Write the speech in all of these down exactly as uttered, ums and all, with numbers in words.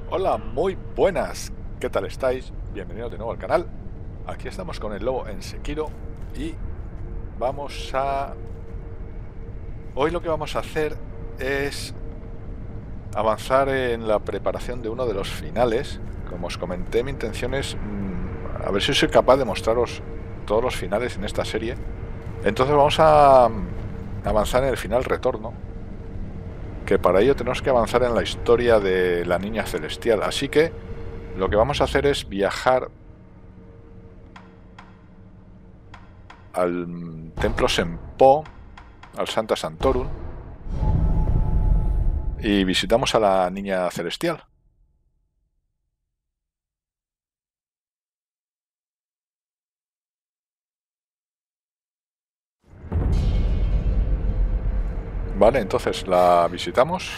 Hola, muy buenas. ¿Qué tal estáis? Bienvenidos de nuevo al canal. Aquí estamos con el lobo en Sekiro y vamos a... Hoy lo que vamos a hacer es avanzar en la preparación de uno de los finales. Como os comenté, mi intención es mmm, a ver si soy capaz de mostraros todos los finales en esta serie. Entonces vamos a avanzar en el final retorno, que para ello tenemos que avanzar en la historia de la niña celestial. Así que lo que vamos a hacer es viajar al templo Senpou, al Santa Santorum, y visitamos a la niña celestial. Vale, entonces la visitamos.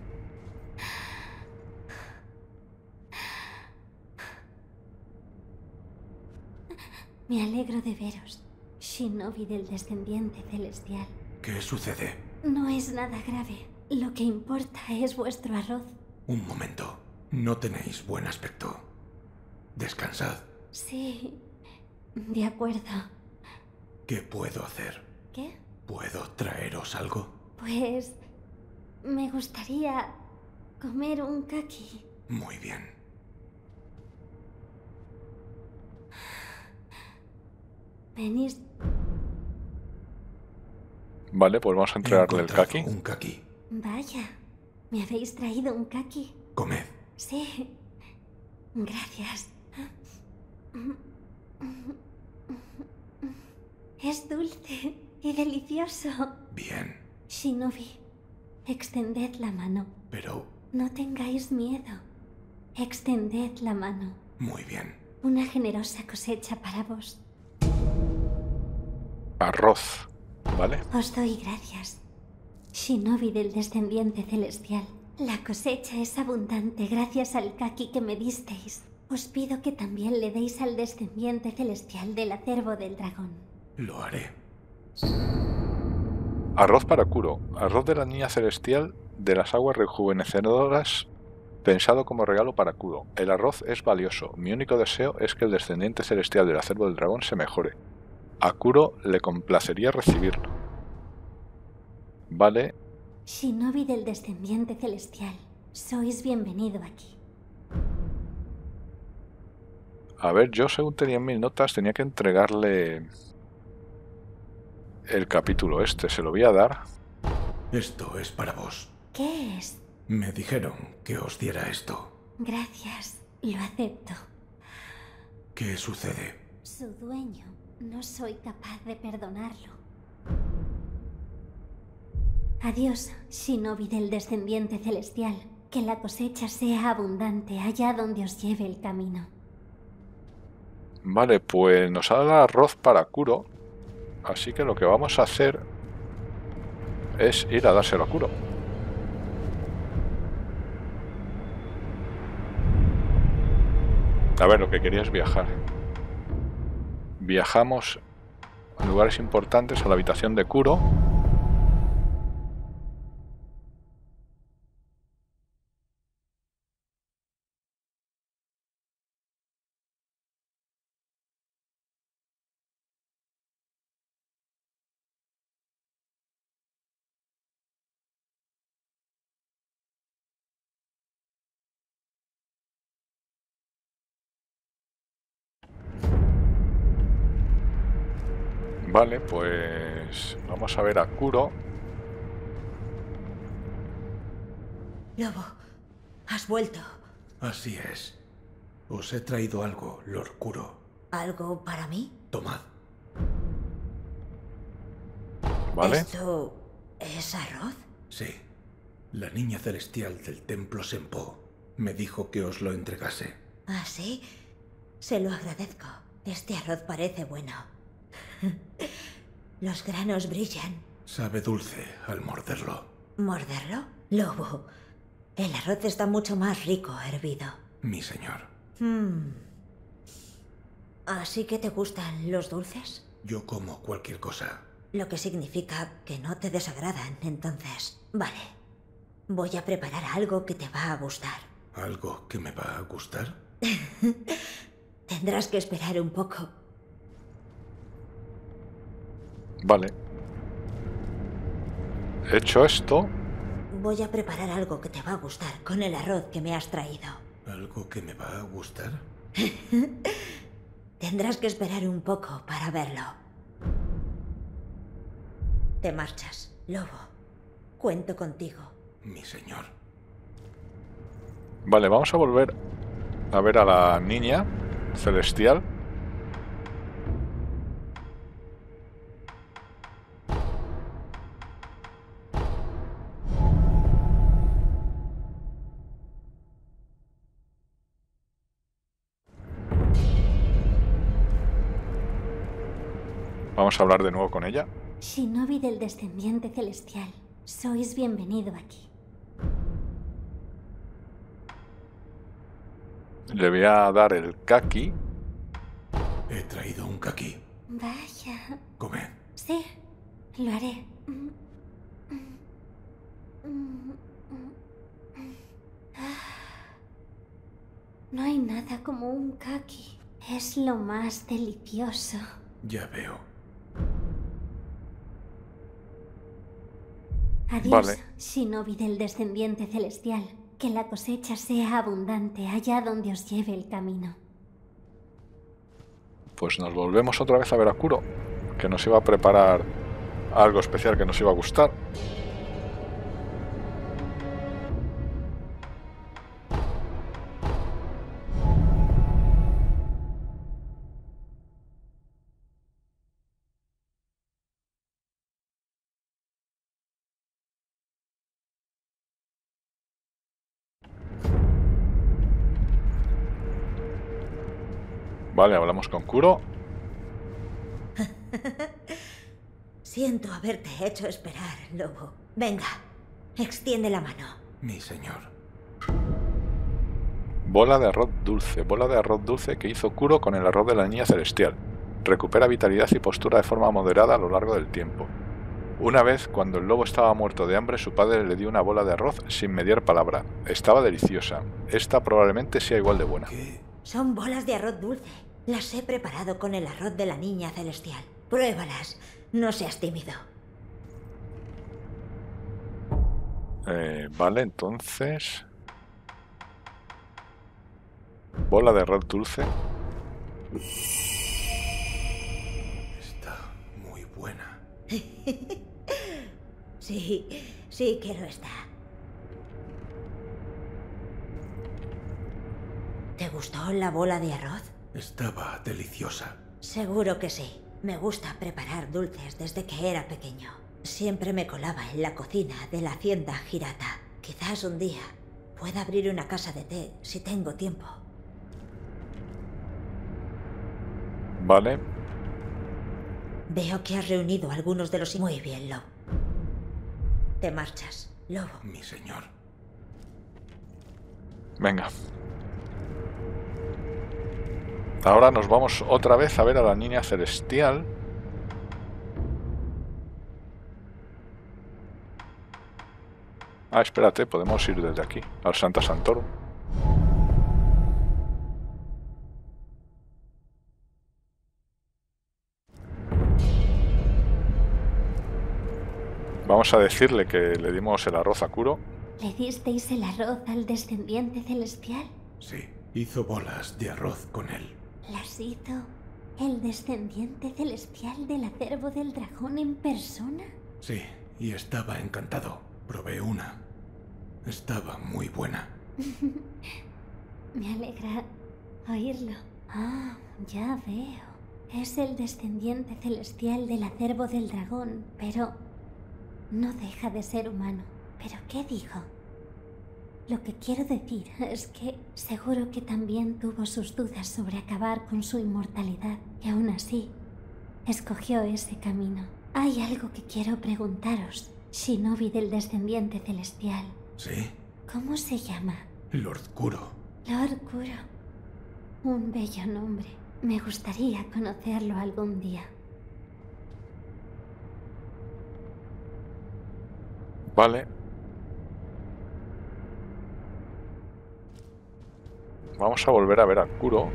Me alegro de veros, Shinobi del descendiente celestial. ¿Qué sucede? No es nada grave. Lo que importa es vuestro arroz. Un momento. No tenéis buen aspecto. Descansad. Sí, de acuerdo. ¿Qué puedo hacer? ¿Qué? ¿Puedo traeros algo? Pues... me gustaría comer un kaki. Muy bien. Venís... Vale, pues vamos a entregarle el kaki. Un kaki. Vaya, me habéis traído un kaki. Comed. Sí, gracias. Es dulce y delicioso. Bien. Shinobi, extended la mano. Pero... No tengáis miedo. Extended la mano. Muy bien. Una generosa cosecha para vos. Arroz, ¿vale? Os doy gracias, Shinobi del descendiente celestial. La cosecha es abundante gracias al kaki que me disteis. Os pido que también le deis al descendiente celestial del acervo del dragón. Lo haré. Arroz para Kuro. Arroz de la niña celestial de las aguas rejuvenecedoras, pensado como regalo para Kuro. El arroz es valioso. Mi único deseo es que el descendiente celestial del acervo del dragón se mejore. A Kuro le complacería recibirlo. Vale. Shinobi del descendiente celestial, sois bienvenido aquí. A ver, yo según tenía en mis notas tenía que entregarle el capítulo este. Se lo voy a dar. Esto es para vos. ¿Qué es? Me dijeron que os diera esto. Gracias, lo acepto. ¿Qué sucede? Su dueño, no soy capaz de perdonarlo. Adiós, Shinobi del descendiente celestial. Que la cosecha sea abundante allá donde os lleve el camino. Vale, pues nos ha dado el arroz para Kuro. Así que lo que vamos a hacer es ir a dárselo a Kuro. A ver, lo que quería es viajar. Viajamos a lugares importantes, a la habitación de Kuro. Vale, pues vamos a ver a Kuro. Lobo, has vuelto. Así es. Os he traído algo, Lord Kuro. ¿Algo para mí? Tomad. Vale. ¿Esto es arroz? Sí. La niña celestial del templo Senpou me dijo que os lo entregase. ¿Ah, sí? Se lo agradezco. Este arroz parece bueno. Los granos brillan. Sabe dulce al morderlo. ¿Morderlo? Lobo, el arroz está mucho más rico hervido. Mi señor. Hmm. ¿Así que te gustan los dulces? Yo como cualquier cosa. Lo que significa que no te desagradan, entonces. Vale. Voy a preparar algo que te va a gustar. ¿Algo que me va a gustar? Tendrás que esperar un poco. Vale. Hecho esto... Voy a preparar algo que te va a gustar con el arroz que me has traído. ¿Algo que me va a gustar? Tendrás que esperar un poco para verlo. Te marchas, lobo. Cuento contigo. Mi señor. Vale, vamos a volver a ver a la niña celestial. Vamos a hablar de nuevo con ella. Shinobi del descendiente celestial, sois bienvenido aquí. Le voy a dar el kaki. He traído un kaki. Vaya. Comed. Sí, lo haré. No hay nada como un kaki. Es lo más delicioso. Ya veo. Adiós, Vale. Shinobi del descendiente celestial. Que la cosecha sea abundante allá donde os lleve el camino. Pues nos volvemos otra vez a ver a Kuro, que nos iba a preparar algo especial que nos iba a gustar. Vale, hablamos con Kuro. Siento haberte hecho esperar, lobo. Venga, extiende la mano. Mi señor. Bola de arroz dulce. Bola de arroz dulce que hizo Kuro con el arroz de la niña celestial. Recupera vitalidad y postura de forma moderada a lo largo del tiempo. Una vez, cuando el lobo estaba muerto de hambre, su padre le dio una bola de arroz sin mediar palabra. Estaba deliciosa. Esta probablemente sea igual de buena. ¿Qué? Son bolas de arroz dulce. Las he preparado con el arroz de la niña celestial. Pruébalas. No seas tímido. Eh, vale, entonces... Bola de arroz dulce. Está muy buena. Sí, sí que lo está. ¿Te gustó la bola de arroz? Estaba deliciosa. Seguro que sí. Me gusta preparar dulces desde que era pequeño. Siempre me colaba en la cocina de la hacienda Hirata. Quizás un día pueda abrir una casa de té si tengo tiempo. Vale. Veo que has reunido a algunos de los... Muy bien, Lobo. Te marchas, Lobo. Mi señor. Venga. Ahora nos vamos otra vez a ver a la niña celestial. Ah, espérate, podemos ir desde aquí, al Santa Santorum. Vamos a decirle que le dimos el arroz a Kuro. ¿Le disteis el arroz al descendiente celestial? Sí, hizo bolas de arroz con él. ¿Las hizo el descendiente celestial del acervo del dragón en persona? Sí, y estaba encantado. Probé una. Estaba muy buena. Me alegra oírlo. Ah, ya veo. Es el descendiente celestial del acervo del dragón, pero no deja de ser humano. ¿Pero qué digo? Lo que quiero decir es que seguro que también tuvo sus dudas sobre acabar con su inmortalidad y aún así escogió ese camino. Hay algo que quiero preguntaros, Shinobi del descendiente celestial. ¿Sí? ¿Cómo se llama? Lord Kuro. Lord Kuro. Un bello nombre. Me gustaría conocerlo algún día. Vale. Vamos a volver a ver a Kuro.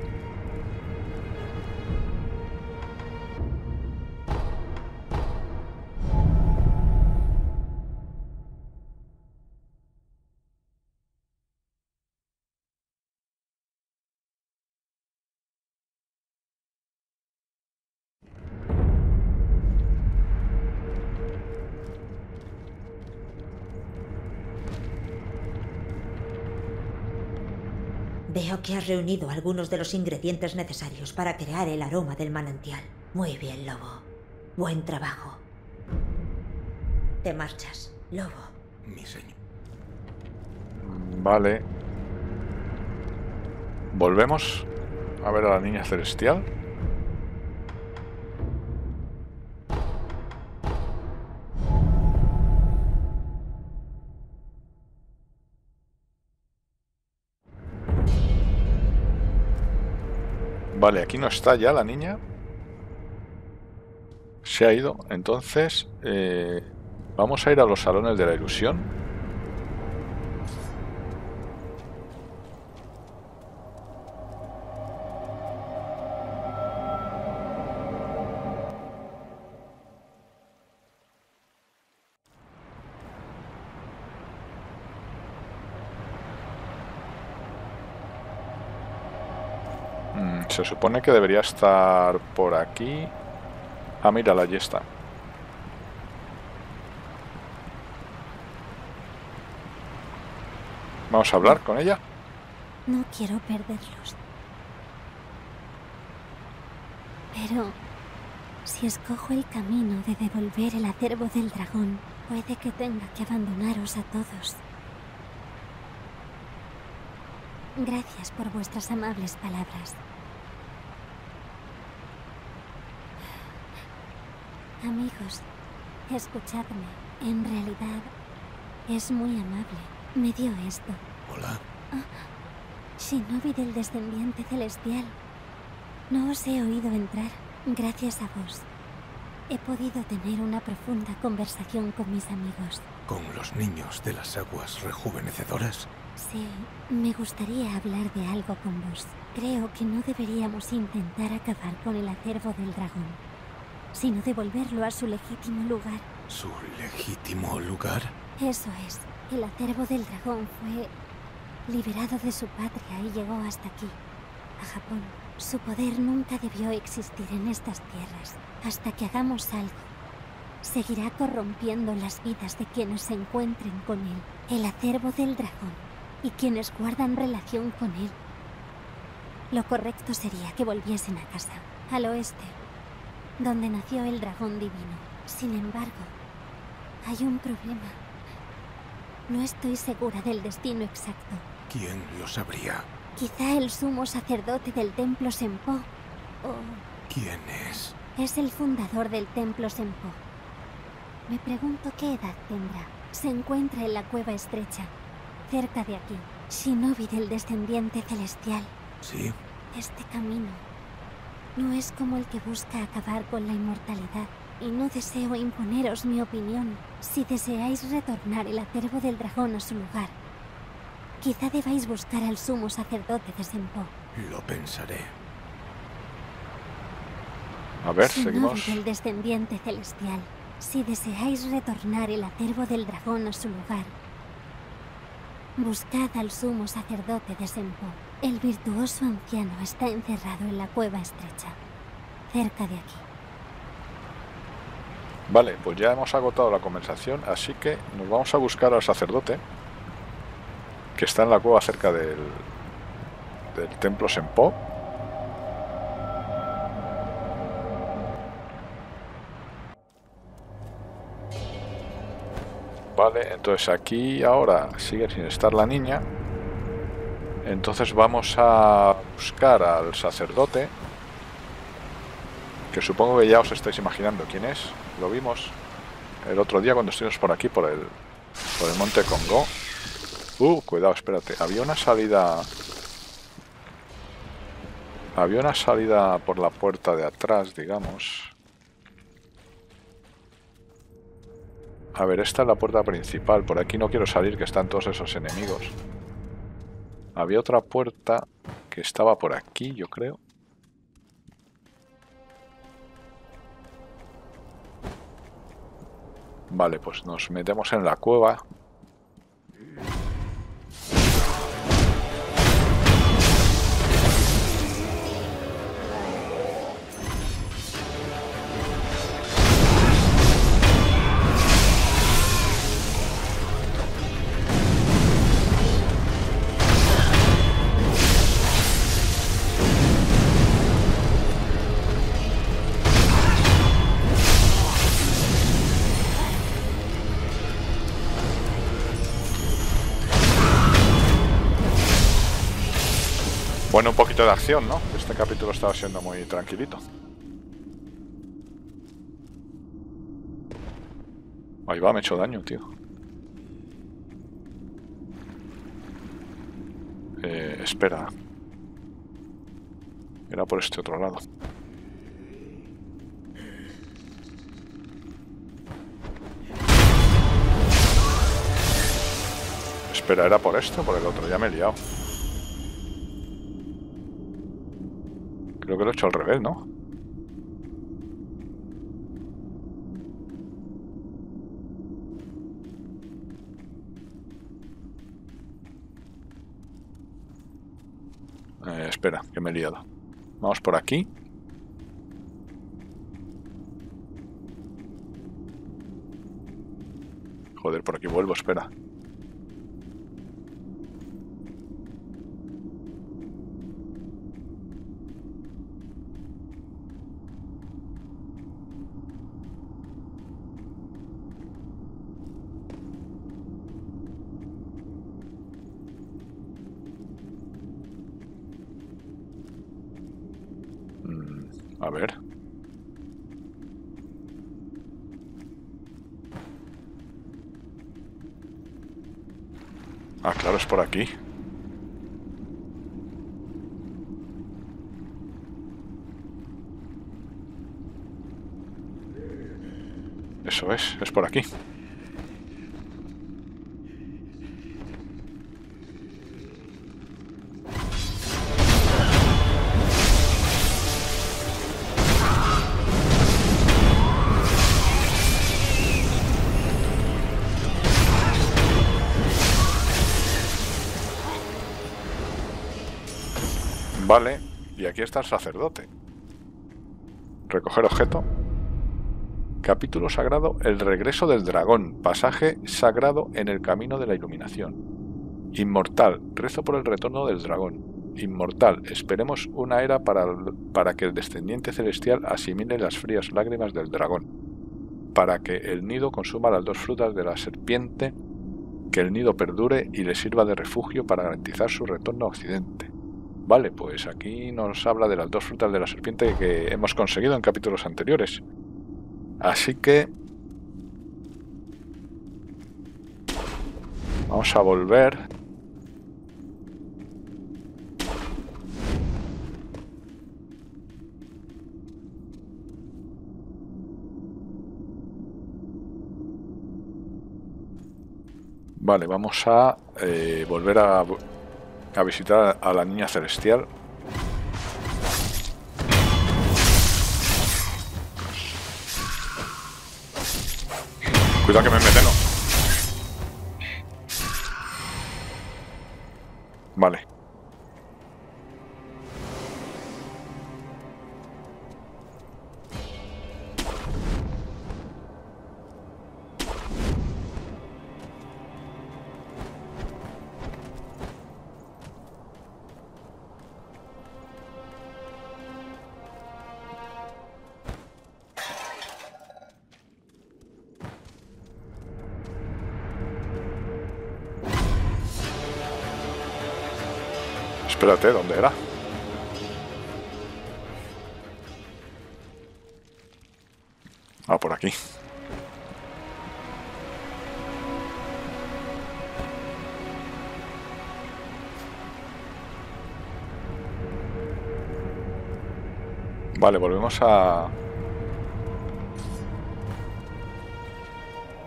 Veo que has reunido algunos de los ingredientes necesarios para crear el aroma del manantial. Muy bien, Lobo. Buen trabajo. Te marchas, Lobo. Mi señor. Vale. Volvemos a ver a la niña celestial. Vale, aquí no está ya la niña. Se ha ido. Entonces, eh, vamos a ir a los salones de la ilusión. Se supone que debería estar por aquí. Ah, mírala, allí está. Vamos a hablar con ella. No quiero perderlos. Pero si escojo el camino de devolver el acervo del dragón, puede que tenga que abandonaros a todos. Gracias por vuestras amables palabras. Amigos, escuchadme. En realidad, es muy amable. Me dio esto. Hola. Ah, Shinobi del Descendiente Celestial. No os he oído entrar. Gracias a vos, he podido tener una profunda conversación con mis amigos. ¿Con los niños de las aguas rejuvenecedoras? Sí, me gustaría hablar de algo con vos. Creo que no deberíamos intentar acabar con el acervo del dragón, sino devolverlo a su legítimo lugar. ¿Su legítimo lugar? Eso es. El acervo del dragón fue liberado de su patria y llegó hasta aquí, a Japón. Su poder nunca debió existir en estas tierras. Hasta que hagamos algo, seguirá corrompiendo las vidas de quienes se encuentren con él. El acervo del dragón y quienes guardan relación con él. Lo correcto sería que volviesen a casa, al oeste, donde nació el dragón divino. Sin embargo, hay un problema. No estoy segura del destino exacto. ¿Quién lo sabría? Quizá el sumo sacerdote del templo Senpou. O... ¿Quién es? Es el fundador del templo Senpou. Me pregunto qué edad tendrá. Se encuentra en la cueva estrecha, cerca de aquí. Shinobi del Descendiente Celestial. ¿Sí? Este camino no es como el que busca acabar con la inmortalidad. Y no deseo imponeros mi opinión. Si deseáis retornar el acervo del dragón a su lugar, quizá debáis buscar al sumo sacerdote de Senpou. Lo pensaré. A ver, Shinobi seguimos. del Descendiente Celestial. Si deseáis retornar el acervo del dragón a su lugar, buscad al sumo sacerdote de Senpou. El virtuoso anciano está encerrado en la cueva estrecha, cerca de aquí. Vale, pues ya hemos agotado la conversación, así que nos vamos a buscar al sacerdote, que está en la cueva cerca del, del templo Senpou. Vale, entonces aquí ahora sigue sin estar la niña. Entonces vamos a buscar al sacerdote, que supongo que ya os estáis imaginando quién es. Lo vimos el otro día cuando estuvimos por aquí, por el, por el monte Congo. Uh, cuidado, espérate. Había una salida... Había una salida por la puerta de atrás, digamos. A ver, esta es la puerta principal. Por aquí no quiero salir, que están todos esos enemigos. Había otra puerta que estaba por aquí, yo creo. Vale, pues nos metemos en la cueva. Bueno, un poquito de acción, ¿no? Este capítulo estaba siendo muy tranquilito. Ahí va, me he hecho daño, tío. Eh, espera. Era por este otro lado. Espera, ¿era por este o por el otro? Ya me he liado. Creo que lo he hecho al revés, ¿no? Eh, espera, que me he liado. Vamos por aquí. Joder, por aquí vuelvo, espera. A ver. Ah, claro, es por aquí. Eso es, es por aquí. Vale, y aquí está el sacerdote. Recoger objeto. Capítulo sagrado, el regreso del dragón. Pasaje sagrado en el camino de la iluminación. Inmortal, rezo por el retorno del dragón. Inmortal, esperemos una era para, para que el descendiente celestial asimile las frías lágrimas del dragón. Para que el nido consuma las dos frutas de la serpiente, que el nido perdure y le sirva de refugio para garantizar su retorno a Occidente. Vale, pues aquí nos habla de las dos frutas de la serpiente que hemos conseguido en capítulos anteriores. Así que vamos a volver. Vale, vamos a eh, volver a... a visitar a la niña celestial. Cuidado que me meteno. Vale. Espérate, ¿dónde era? Ah, por aquí. Vale, volvemos a...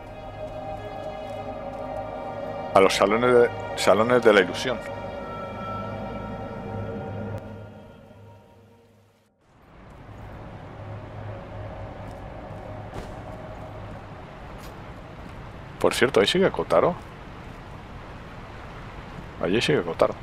a los salones de, salones de la ilusión. Por cierto, ahí sigue Kotaro. Allí sigue Kotaro.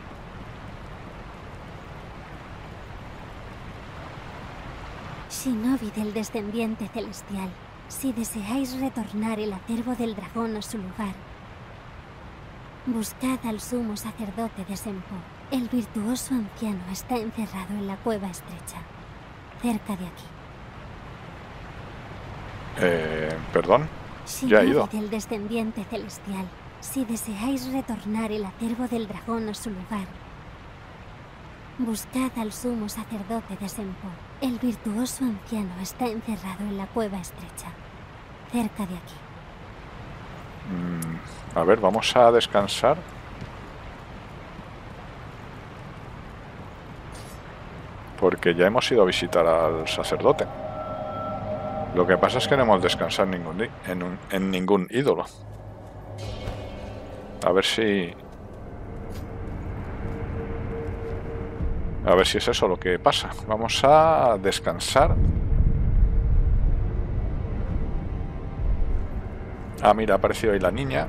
Shinobi del descendiente celestial, si deseáis retornar el acervo del dragón a su lugar, buscad al sumo sacerdote de Senpou. El virtuoso anciano está encerrado en la cueva estrecha, cerca de aquí. Eh, perdón, Shinobi ya he ido. del descendiente celestial, si deseáis retornar el acervo del dragón a su lugar, buscad al sumo sacerdote de Senpou. El virtuoso anciano está encerrado en la cueva estrecha, cerca de aquí. Mm, a ver, vamos a descansar. Porque ya hemos ido a visitar al sacerdote. Lo que pasa es que no hemos descansado en ningún, en, un, en ningún ídolo. A ver si... A ver si es eso lo que pasa. Vamos a descansar. Ah, mira, ha aparecido ahí la niña.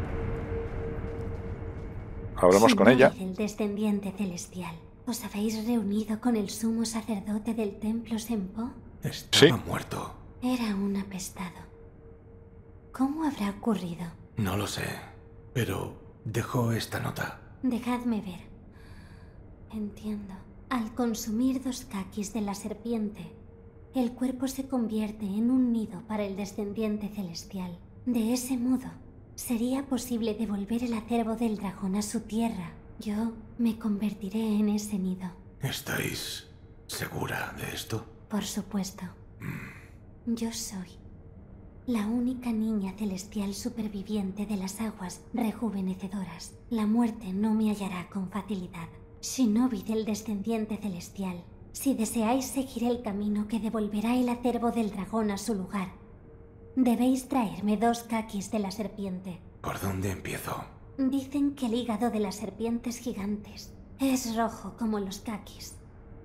Hablemos con ella. El descendiente celestial. ¿Os habéis reunido con el sumo sacerdote del templo Senpou? Estaba Sí. muerto. Era un apestado. ¿Cómo habrá ocurrido? No lo sé, pero dejó esta nota. Dejadme ver. Entiendo. Al consumir dos kakis de la serpiente, el cuerpo se convierte en un nido para el descendiente celestial. De ese modo, sería posible devolver el acervo del dragón a su tierra. Yo me convertiré en ese nido. ¿Estáis segura de esto? Por supuesto. Yo soy la única niña celestial superviviente de las aguas rejuvenecedoras. La muerte no me hallará con facilidad. Shinobi del descendiente celestial, si deseáis seguir el camino que devolverá el acervo del dragón a su lugar, debéis traerme dos kakis de la serpiente. ¿Por dónde empiezo? Dicen que el hígado de las serpientes gigantes es rojo como los kakis.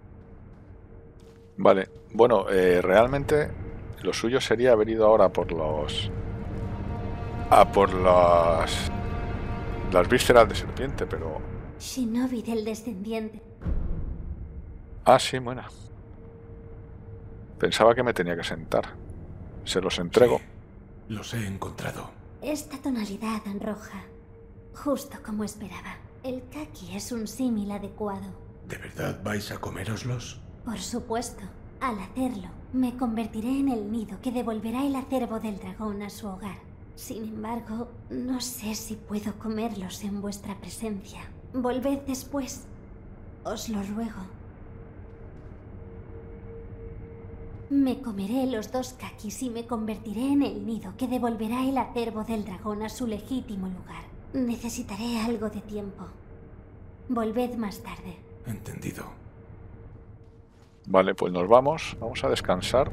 Vale, bueno, eh, realmente lo suyo sería haber ido ahora por los... A por las... Las vísceras de serpiente, pero... Shinobi del descendiente. Ah, sí, buena. Pensaba que me tenía que sentar. Se los entrego. Sí, los he encontrado. Esta tonalidad roja, justo como esperaba. El kaki es un símil adecuado. ¿De verdad vais a coméroslos? Por supuesto. Al hacerlo, me convertiré en el nido que devolverá el acervo del dragón a su hogar. Sin embargo, no sé si puedo comerlos en vuestra presencia. Volved después. Os lo ruego. Me comeré los dos kakis y me convertiré en el nido que devolverá el acervo del dragón a su legítimo lugar. Necesitaré algo de tiempo. Volved más tarde. Entendido. Vale, pues nos vamos. Vamos a descansar.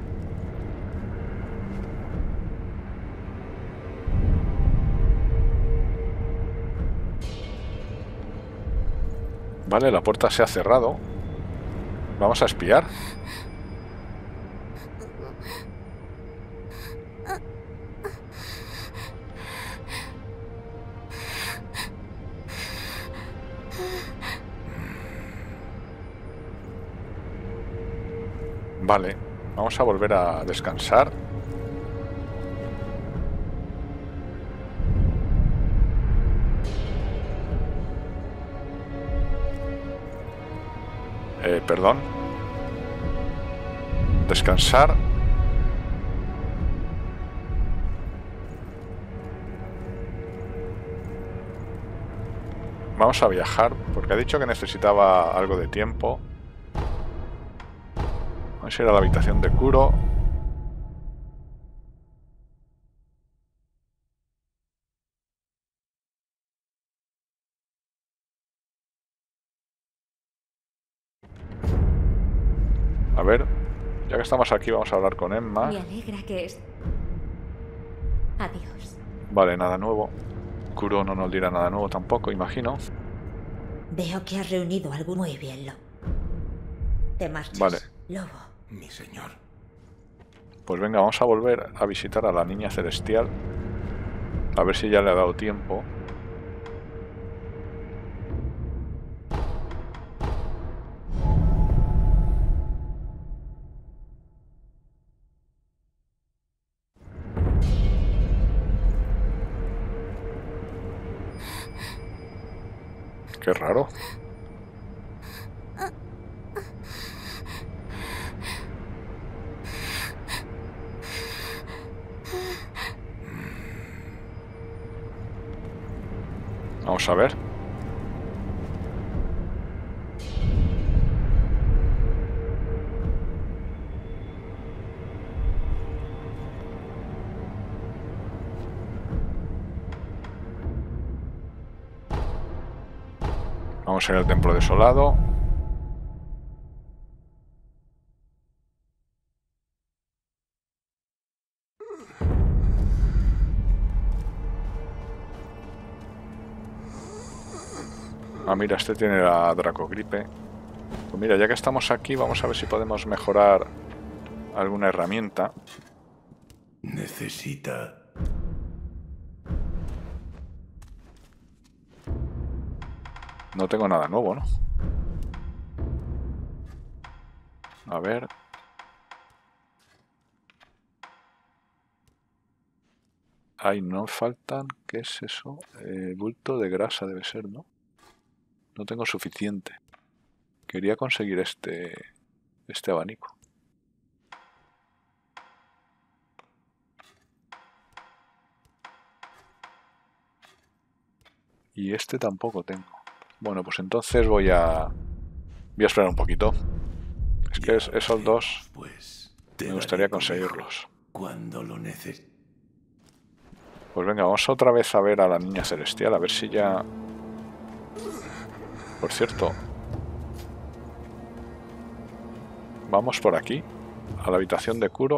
Vale, la puerta se ha cerrado. Vamos a espiar. Vale, vamos a volver a descansar. Eh, perdón. Descansar. Vamos a viajar, porque ha dicho que necesitaba algo de tiempo. Vamos a ir a la habitación de Kuro. A ver, ya que estamos aquí vamos a hablar con Emma. Me alegra que es... Adiós. Vale, nada nuevo. Kuro no nos dirá nada nuevo tampoco, imagino. Veo que has reunido algo muy bien, Lobo. Te marchas. Vale. Lobo. Mi señor. Pues venga, vamos a volver a visitar a la niña celestial. A ver si ya le ha dado tiempo. Qué raro. Vamos a ver. Vamos a ir al templo desolado. Ah, mira, este tiene la Dracogripe. Pues mira, ya que estamos aquí, vamos a ver si podemos mejorar alguna herramienta. Necesita... No tengo nada nuevo, ¿no? A ver. Ay, no faltan... ¿Qué es eso? Eh, bulto de grasa debe ser, ¿no? No tengo suficiente. Quería conseguir este... Este abanico. Y este tampoco tengo. Bueno, pues entonces voy a... Voy a esperar un poquito. Es que es, esos dos Pues me gustaría conseguirlos. Cuando lo necesites. Pues venga, vamos otra vez a ver a la niña celestial, a ver si ya... Por cierto, vamos por aquí, a la habitación de Kuro.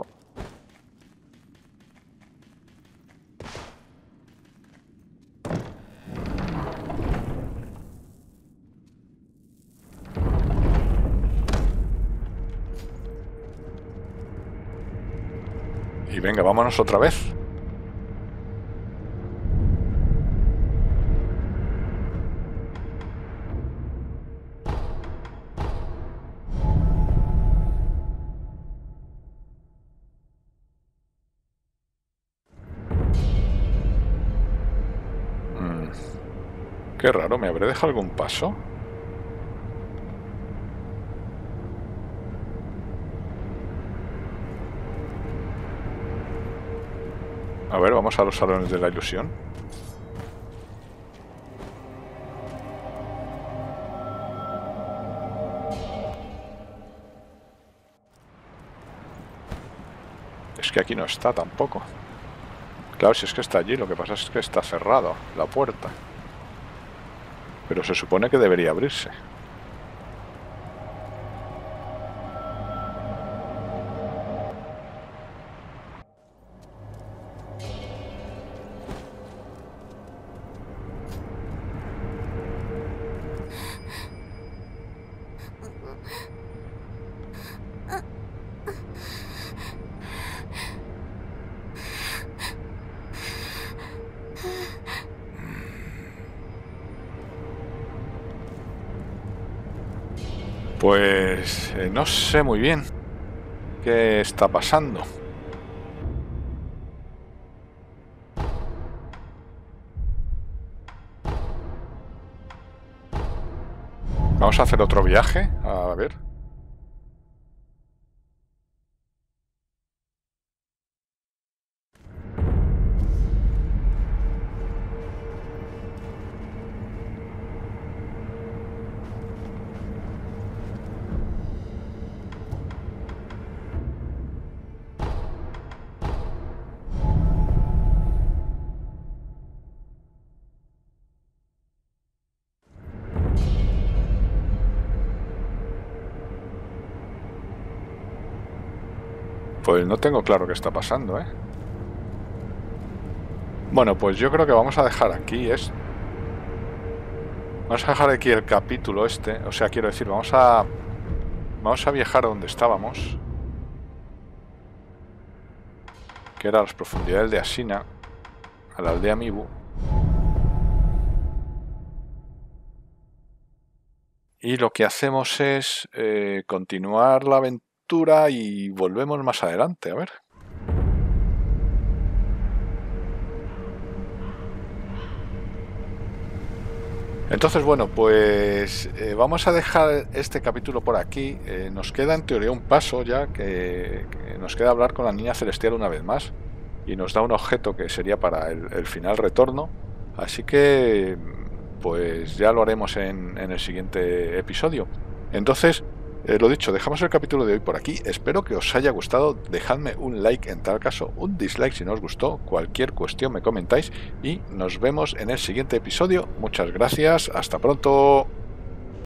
Y venga, vámonos otra vez. Mm. Qué raro, ¿me habré dejado algún paso? A ver, vamos a los salones de la ilusión. Es que aquí no está tampoco. Claro, si es que está allí, lo que pasa es que está cerrado la puerta. Pero se supone que debería abrirse. Pues eh, no sé muy bien qué está pasando. Vamos a hacer otro viaje, a ver. Pues no tengo claro qué está pasando, ¿eh? Bueno, pues yo creo que vamos a dejar aquí es... Vamos a dejar aquí el capítulo este. O sea, quiero decir, vamos a... Vamos a viajar a donde estábamos. Que era las profundidades de Asina. a la aldea Mibu. Y lo que hacemos es eh, continuar la aventura y volvemos más adelante, a ver. Entonces, bueno, pues eh, vamos a dejar este capítulo por aquí. Eh, nos queda en teoría un paso ya, que, que nos queda hablar con la niña celestial una vez más. Y nos da un objeto que sería para el, el final retorno. Así que, pues ya lo haremos en, en el siguiente episodio. Entonces, eh, lo dicho, dejamos el capítulo de hoy por aquí. Espero que os haya gustado. Dejadme un like en tal caso, un dislike si no os gustó. Cualquier cuestión me comentáis y nos vemos en el siguiente episodio. Muchas gracias. Hasta pronto.